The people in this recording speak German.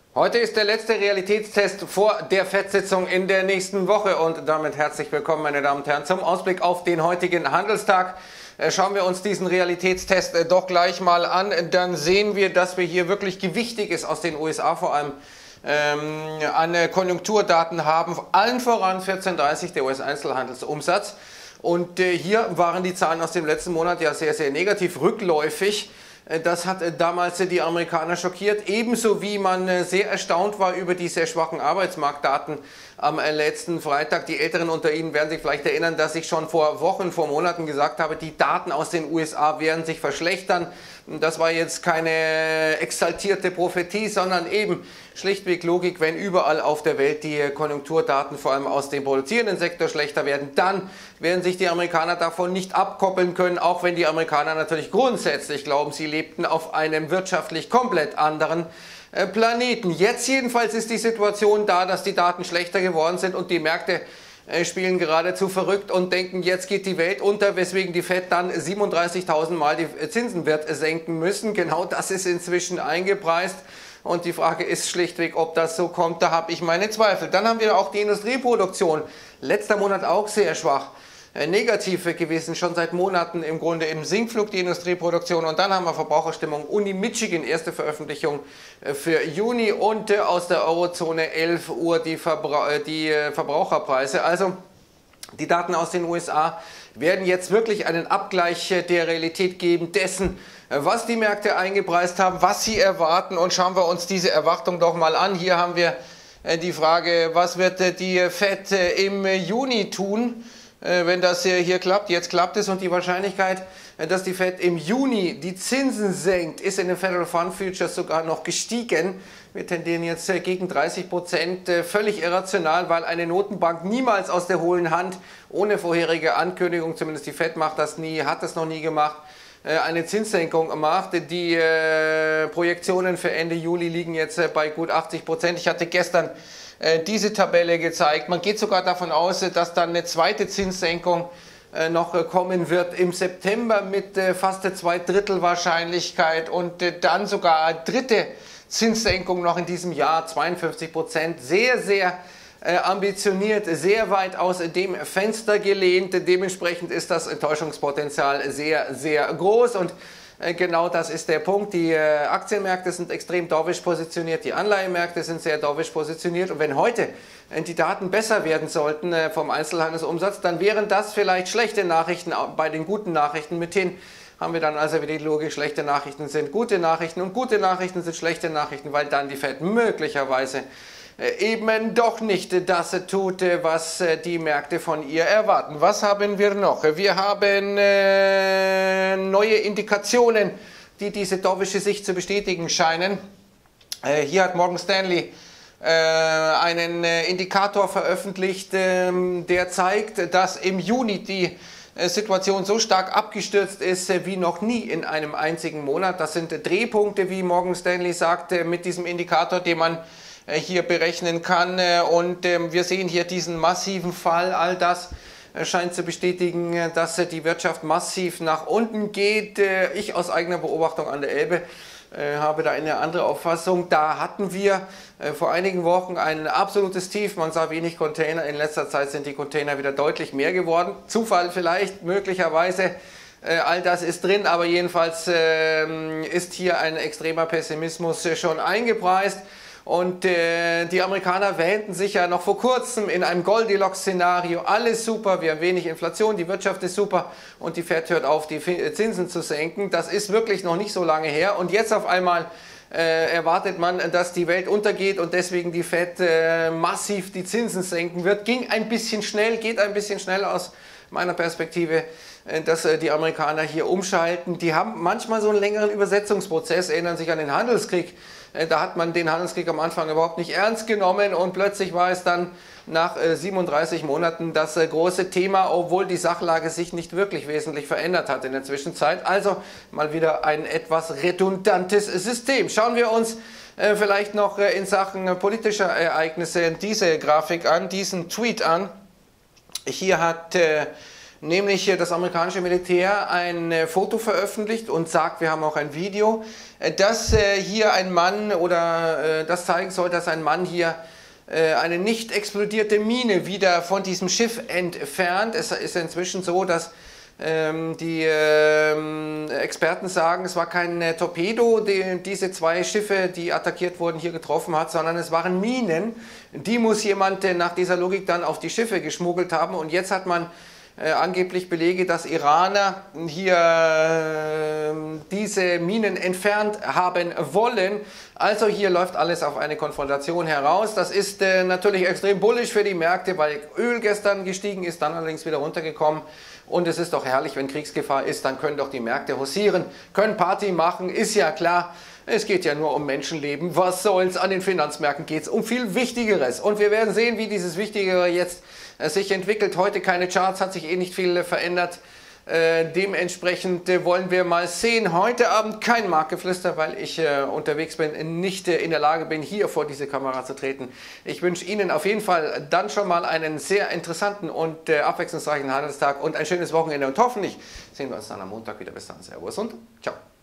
Heute ist der letzte Realitätstest vor der FED-Sitzung in der nächsten Woche und damit herzlich willkommen, meine Damen und Herren, zum Ausblick auf den heutigen Handelstag. Schauen wir uns diesen Realitätstest doch gleich mal an, dann sehen wir, dass wir hier wirklich Gewichtiges aus den USA vor allem an Konjunkturdaten haben, allen voran 14,30 der US-Einzelhandelsumsatz. Und hier waren die Zahlen aus dem letzten Monat ja sehr, sehr negativ rückläufig. Das hat damals die Amerikaner schockiert, ebenso wie man sehr erstaunt war über die sehr schwachen Arbeitsmarktdaten am letzten Freitag. Die Älteren unter Ihnen werden sich vielleicht erinnern, dass ich schon vor Wochen, vor Monaten gesagt habe, die Daten aus den USA werden sich verschlechtern. Das war jetzt keine exaltierte Prophetie, sondern eben schlichtweg Logik. Wenn überall auf der Welt die Konjunkturdaten vor allem aus dem produzierenden Sektor schlechter werden, dann werden sich die Amerikaner davon nicht abkoppeln können, auch wenn die Amerikaner natürlich grundsätzlich glauben, sie lebten auf einem wirtschaftlich komplett anderen Planeten. Jetzt jedenfalls ist die Situation da, dass die Daten schlechter geworden sind und die Märkte spielen geradezu verrückt und denken, jetzt geht die Welt unter, weswegen die FED dann 37.000 Mal die Zinsen wird senken müssen. Genau das ist inzwischen eingepreist und die Frage ist schlichtweg, ob das so kommt, da habe ich meine Zweifel. Dann haben wir auch die Industrieproduktion, letzter Monat auch sehr schwach. Negativ gewesen, schon seit Monaten im Grunde im Sinkflug die Industrieproduktion. Und dann haben wir Verbraucherstimmung, Uni Michigan, erste Veröffentlichung für Juni und aus der Eurozone 11 Uhr die Verbraucherpreise. Also die Daten aus den USA werden jetzt wirklich einen Abgleich der Realität geben, dessen, was die Märkte eingepreist haben, was sie erwarten. Und schauen wir uns diese Erwartung doch mal an. Hier haben wir die Frage, was wird die FED im Juni tun? Wenn das hier klappt, jetzt klappt es und die Wahrscheinlichkeit, dass die FED im Juni die Zinsen senkt, ist in den Federal Fund Futures sogar noch gestiegen. Wir tendieren jetzt gegen 30%, völlig irrational, weil eine Notenbank niemals aus der hohlen Hand, ohne vorherige Ankündigung, zumindest die FED macht das nie, hat das noch nie gemacht, eine Zinssenkung macht. Die Projektionen für Ende Juli liegen jetzt bei gut 80%. Ich hatte gestern diese Tabelle gezeigt. Man geht sogar davon aus, dass dann eine zweite Zinssenkung noch kommen wird im September mit fast 2/3 Wahrscheinlichkeit und dann sogar eine dritte Zinssenkung noch in diesem Jahr, 52%. Sehr, sehr ambitioniert, sehr weit aus dem Fenster gelehnt. Dementsprechend ist das Enttäuschungspotenzial sehr, sehr groß und genau das ist der Punkt. Die Aktienmärkte sind extrem dovish positioniert, die Anleihenmärkte sind sehr dovish positioniert und wenn heute die Daten besser werden sollten vom Einzelhandelsumsatz, dann wären das vielleicht schlechte Nachrichten bei den guten Nachrichten. Mithin haben wir dann also wieder die Logik, schlechte Nachrichten sind gute Nachrichten und gute Nachrichten sind schlechte Nachrichten, weil dann die FED möglicherweise eben doch nicht das tut, was die Märkte von ihr erwarten. Was haben wir noch? Wir haben neue Indikationen, die diese dovische Sicht zu bestätigen scheinen. Hier hat Morgan Stanley einen Indikator veröffentlicht, der zeigt, dass im Juni die Situation so stark abgestürzt ist wie noch nie in einem einzigen Monat. Das sind Drehpunkte, wie Morgan Stanley sagt, mit diesem Indikator, den man hier berechnen kann und wir sehen hier diesen massiven Fall. All das scheint zu bestätigen, dass die Wirtschaft massiv nach unten geht. Ich aus eigener Beobachtung an der Elbe habe da eine andere Auffassung. Da hatten wir vor einigen Wochen ein absolutes Tief. Man sah wenig Container. In letzter Zeit sind die Container wieder deutlich mehr geworden. Zufall vielleicht, möglicherweise. All das ist drin, aber jedenfalls ist hier ein extremer Pessimismus schon eingepreist. Und die Amerikaner wähnten sich ja noch vor kurzem in einem Goldilocks-Szenario, alles super, wir haben wenig Inflation, die Wirtschaft ist super und die FED hört auf, die Zinsen zu senken. Das ist wirklich noch nicht so lange her und jetzt auf einmal erwartet man, dass die Welt untergeht und deswegen die FED massiv die Zinsen senken wird. Ging ein bisschen schnell, geht ein bisschen schnell aus meiner Perspektive, dass die Amerikaner hier umschalten. Die haben manchmal so einen längeren Übersetzungsprozess, erinnern sich an den Handelskrieg. Da hat man den Handelskrieg am Anfang überhaupt nicht ernst genommen und plötzlich war es dann nach 37 Monaten das große Thema, obwohl die Sachlage sich nicht wirklich wesentlich verändert hat in der Zwischenzeit. Also mal wieder ein etwas redundantes System. Schauen wir uns vielleicht noch in Sachen politischer Ereignisse diese Grafik an, diesen Tweet an. Hier hat nämlich das amerikanische Militär ein Foto veröffentlicht und sagt, wir haben auch ein Video, dass hier ein Mann oder das zeigen soll, dass ein Mann hier eine nicht explodierte Mine wieder von diesem Schiff entfernt. Es ist inzwischen so, dass die Experten sagen, es war kein Torpedo, diese zwei Schiffe, die attackiert wurden, hier getroffen hat, sondern es waren Minen. Die muss jemand nach dieser Logik dann auf die Schiffe geschmuggelt haben. Und jetzt hat man angeblich Belege, dass Iraner hier diese Minen entfernt haben wollen. Also hier läuft alles auf eine Konfrontation heraus. Das ist natürlich extrem bullisch für die Märkte, weil Öl gestern gestiegen ist, dann allerdings wieder runtergekommen. Und es ist doch herrlich, wenn Kriegsgefahr ist, dann können doch die Märkte hausieren, können Party machen, ist ja klar. Es geht ja nur um Menschenleben. Was soll's? An den Finanzmärkten geht es um viel Wichtigeres. Und wir werden sehen, wie dieses Wichtigere jetzt sich entwickelt. Heute keine Charts, hat sich eh nicht viel verändert. Dementsprechend wollen wir mal sehen. Heute Abend kein Marktgeflüster, weil ich unterwegs bin, nicht in der Lage bin, hier vor diese Kamera zu treten. Ich wünsche Ihnen auf jeden Fall dann schon mal einen sehr interessanten und abwechslungsreichen Handelstag und ein schönes Wochenende. Und hoffentlich sehen wir uns dann am Montag wieder. Bis dann. Servus und ciao.